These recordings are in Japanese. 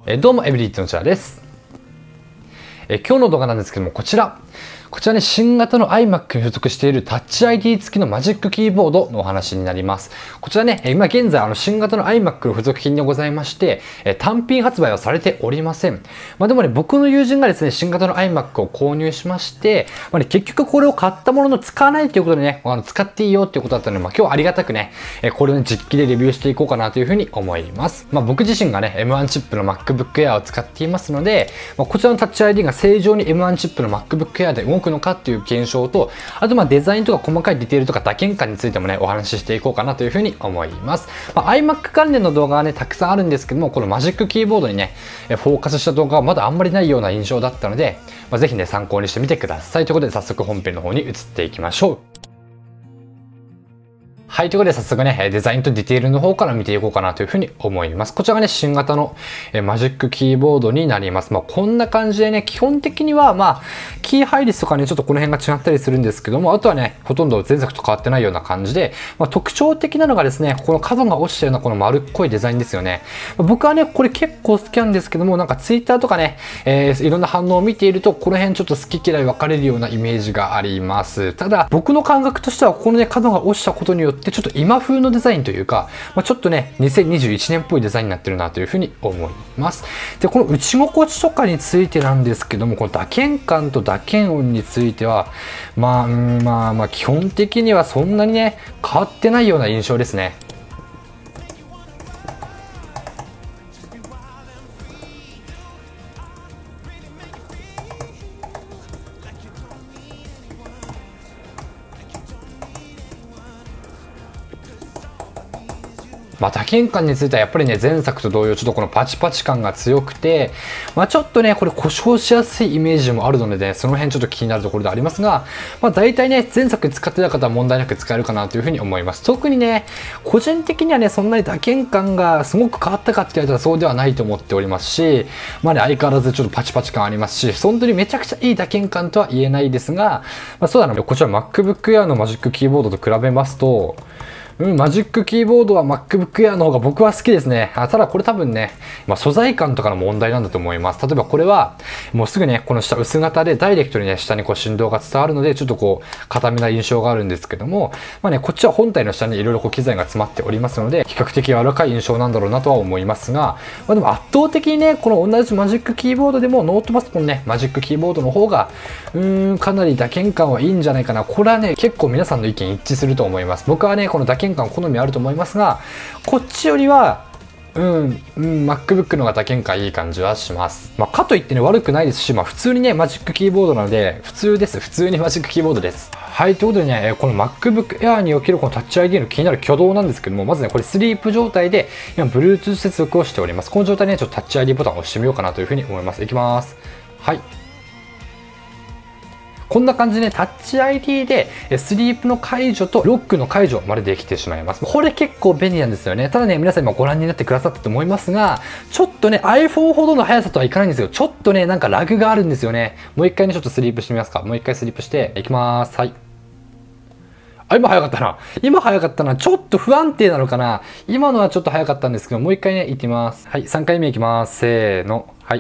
どうもエブリットのチャーです。今日の動画なんですけども、こちらね、新型の iMac に付属しているタッチ ID 付きのマジックキーボードのお話になります。こちらね、今現在新型の iMac の付属品でございまして、単品発売はされておりません。でもね、僕の友人がですね、新型の iMac を購入しまして、結局これを買ったものの使わないということでね、使っていいよっていうことだったので、今日はありがたくね、これを、ね、実機でレビューしていこうかなというふうに思います。僕自身がね、M1 チップの MacBook Air を使っていますので、こちらのタッチ ID が正常に M1 チップの MacBook Air で動くのかっていう検証と、あとデザインとか細かいディテールとか打鍵感についてもね、お話ししていこうかなというふうに思います。iMac 関連の動画はね、たくさんあるんですけども、このマジックキーボードにね、フォーカスした動画はまだあんまりないような印象だったので、ぜひね、参考にしてみてください。ということで、早速本編の方に移っていきましょう。はい。ということで早速ね、デザインとディテールの方から見ていこうかなというふうに思います。こちらがね、新型のマジックキーボードになります。こんな感じでね、基本的にはキー配列とかね、ちょっとこの辺が違ったりするんですけども、あとはね、ほとんど前作と変わってないような感じで、特徴的なのがですね、この角が落ちたようなこの丸っこいデザインですよね。僕はね、これ結構好きなんですけども、なんかツイッターとかね、いろんな反応を見ていると、この辺ちょっと好き嫌い分かれるようなイメージがあります。ただ、僕の感覚としては、このね、角が落ちたことによって、ちょっと今風のデザインというか、ちょっとね、2021年っぽいデザインになってるなというふうに思います。で、この打ち心地とかについてなんですけども、この打鍵感と打鍵音については、基本的にはそんなにね、変わってないような印象ですね。打鍵感についてはやっぱりね、前作と同様ちょっとこのパチパチ感が強くて、ちょっとね、これ故障しやすいイメージもあるのでね、その辺ちょっと気になるところでありますが、大体ね、前作使ってた方は問題なく使えるかなというふうに思います。特にね、個人的にはね、そんなに打鍵感がすごく変わったかって言われたらそうではないと思っておりますし、相変わらずちょっとパチパチ感ありますし、本当にめちゃくちゃいい打鍵感とは言えないですが、そうだな、こちら MacBook Air のマジックキーボードと比べますと、マジックキーボードは MacBook Air の方が僕は好きですね。ただこれ多分ね、素材感とかの問題なんだと思います。例えばこれは、もうすぐね、この下薄型でダイレクトにね、下に振動が伝わるので、ちょっと硬めな印象があるんですけども、こっちは本体の下にいろいろ機材が詰まっておりますので、比較的柔らかい印象なんだろうなとは思いますが、でも圧倒的にね、この同じマジックキーボードでもノートパソコンね、マジックキーボードの方が、かなり打鍵感はいいんじゃないかな。これはね、結構皆さんの意見一致すると思います。僕はね、この打鍵感好みあると思いますが、こっちよりはMacBook の方が打鍵感いい感じはします。かといってね、悪くないですし、普通にね、マジックキーボードなので、普通です。普通にマジックキーボードです。はい、ということでね、この MacBook Air におけるこのタッチ ID の気になる挙動なんですけども、まずね、これスリープ状態で、今、Bluetooth 接続をしております。この状態でね、ちょっとタッチ ID ボタンを押してみようかなというふうに思います。いきます。はい。こんな感じで、ね、タッチ ID でスリープの解除とロックの解除までできてしまいます。これ結構便利なんですよね。ただね、皆さん今ご覧になってくださったと思いますが、ちょっとね、iPhone ほどの速さとはいかないんですよ。ちょっとね、なんかラグがあるんですよね。もう一回ね、ちょっとスリープしてみますか。もう一回スリープして、いきます。はい。今早かったな。今早かったな。ちょっと不安定なのかな。今のはちょっと早かったんですけど、もう一回ね、行ってみます。はい、3回目いきます。せーの。はい。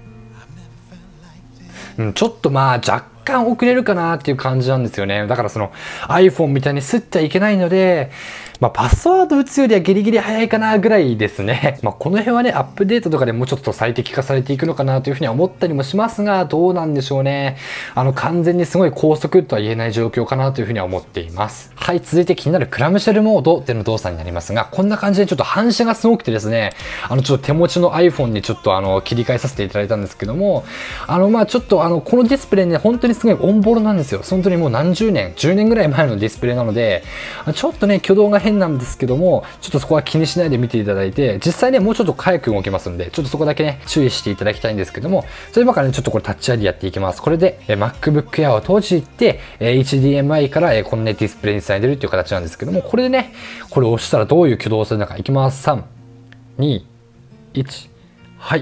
ちょっと若干遅れるかなっていう感じなんですよね。だからその iPhone みたいにすってはいけないので、パスワード打つよりはギリギリ早いかなぐらいですね。この辺はね、アップデートとかでもうちょっと最適化されていくのかなというふうには思ったりもしますが、どうなんでしょうね。完全にすごい高速とは言えない状況かなというふうには思っています。はい、続いて気になるクラムシェルモードでの動作になりますが、こんな感じでちょっと反射がすごくてですね、ちょっと手持ちの iPhone にちょっと切り替えさせていただいたんですけども、ちょっとこのディスプレイね、本当にすごいオンボロなんですよ。本当にもう何十年、10年ぐらい前のディスプレイなので、ちょっとね、挙動が変なんですけども、ちょっとそこは気にしないで見ていただいて、実際ね、もうちょっと早く動けますんで、ちょっとそこだけね、注意していただきたいんですけども、それ今からね、ちょっとこれタッチ ID やっていきます。これで、MacBook Air を閉じて、HDMI から、このね、ディスプレイにつないでるっていう形なんですけども、これでね、これを押したらどういう挙動をするのか、いきます。3、2、1、はい。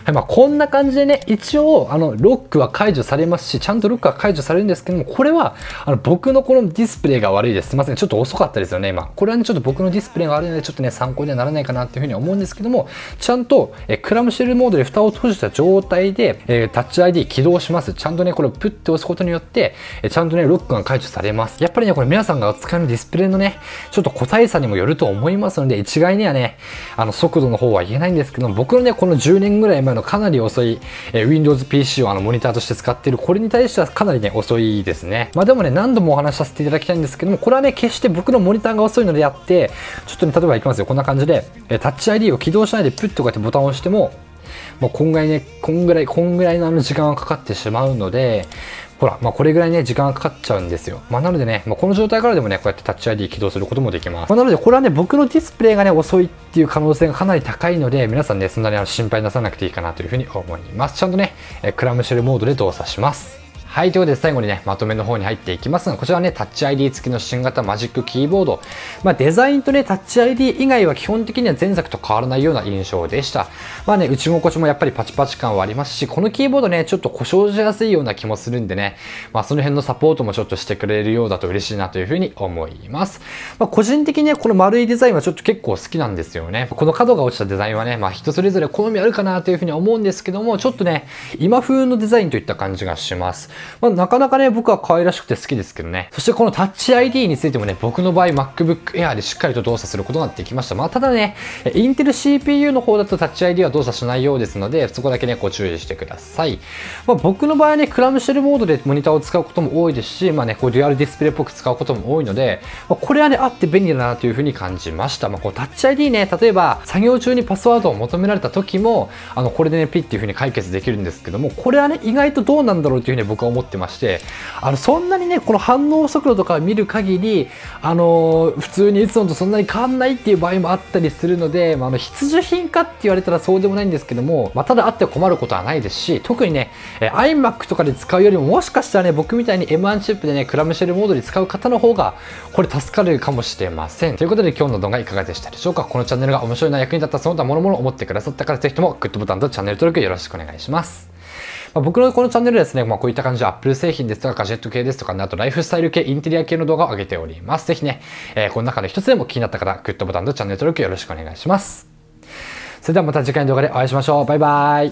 はい、こんな感じでね、一応、ロックは解除されますし、ちゃんとロックは解除されるんですけども、これは、僕のこのディスプレイが悪いです。すいません。ちょっと遅かったですよね、今。これはね、ちょっと僕のディスプレイが悪いので、ちょっとね、参考にはならないかなっていうふうに思うんですけども、ちゃんと、クラムシェルモードで蓋を閉じた状態で、タッチ ID 起動します。ちゃんとね、これをプッて押すことによって、ちゃんとね、ロックが解除されます。やっぱりね、これ皆さんがお使いのディスプレイのね、ちょっと個体差にもよると思いますので、一概にはね、速度の方は言えないんですけども、僕のね、この10年ぐらい前のかなり遅い、Windows PC をモニターとして使っている、これに対してはかなりね、遅いですね。でもね、何度もお話しさせていただきたいんですけども、これはね、決して僕のモニターが遅いのであって、ちょっとね、例えばいきますよ。こんな感じで、タッチ ID を起動しないでプッとこうやってボタンを押しても、こんぐらいね、こんぐらいの時間がかかってしまうので、ほら、これぐらいね、時間がかかっちゃうんですよ。なのでね、この状態からでもね、こうやってタッチ ID 起動することもできます。なので、これはね、僕のディスプレイがね、遅いっていう可能性がかなり高いので、皆さんね、そんなに心配なさなくていいかなというふうに思います。ちゃんとね、クラムシェルモードで動作します。はい、ということで最後にね、まとめの方に入っていきますが、こちらはね、タッチ ID 付きの新型マジックキーボード。デザインとね、タッチ ID 以外は基本的には前作と変わらないような印象でした。打ち心地もやっぱりパチパチ感はありますし、このキーボードね、ちょっと故障しやすいような気もするんでね、その辺のサポートもちょっとしてくれるようだと嬉しいなというふうに思います。個人的にね、この丸いデザインはちょっと結構好きなんですよね。この角が落ちたデザインはね、人それぞれ好みあるかなというふうに思うんですけども、ちょっとね、今風のデザインといった感じがします。なかなかね、僕は可愛らしくて好きですけどね。そしてこのタッチ ID についてもね、僕の場合 MacBook Air でしっかりと動作することができました。ただね、インテル CPU の方だとタッチ ID は動作しないようですので、そこだけね、ご注意してください。僕の場合はね、クラムシェルモードでモニターを使うことも多いですし、デュアルディスプレイっぽく使うことも多いので、これはね、あって便利だなというふうに感じました。こうタッチ ID ね、例えば作業中にパスワードを求められた時も、これでね、ピッっていうふうに解決できるんですけども、これはね、意外とどうなんだろうというふうに僕は思ってまして、そんなにね、この反応速度とかを見る限り、普通に打つのとそんなに変わんないっていう場合もあったりするので、必需品かって言われたらそうでもないんですけども、ただあって困ることはないですし、特にね、iMac とかで使うよりも、もしかしたらね、僕みたいに M1 チップでね、クラムシェルモードで使う方の方が、これ助かるかもしれません。ということで今日の動画いかがでしたでしょうか。このチャンネルが面白いな、役に立ったその他諸々思ってくださったから、ぜひともグッドボタンとチャンネル登録よろしくお願いします。僕のこのチャンネルですね、こういった感じで Apple 製品ですとかガジェット系ですとかね、あとライフスタイル系、インテリア系の動画を上げております。ぜひね、この中の一つでも気になった方、グッドボタンとチャンネル登録よろしくお願いします。それではまた次回の動画でお会いしましょう。バイバ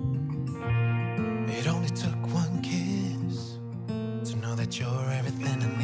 イ。It only took one kiss to know that you're everything in